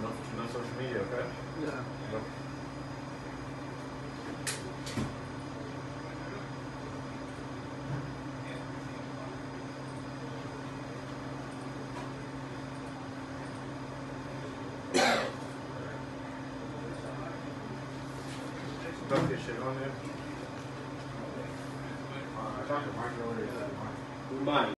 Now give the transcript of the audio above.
No social media, okay? Yeah. Yep. Duck this shit on there. I talked to Mike earlier. Mine.